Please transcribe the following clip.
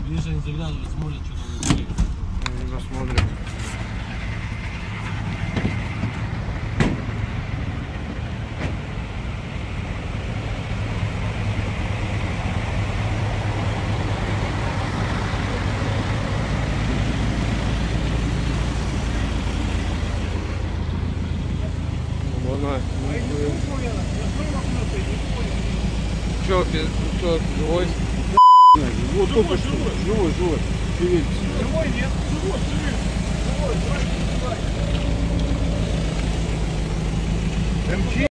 Видишь, они заглядывают, смотрят, что там внутри. Посмотрим. Че, живой? Вот только что. Живой. Живой нет. Живой. МЧ.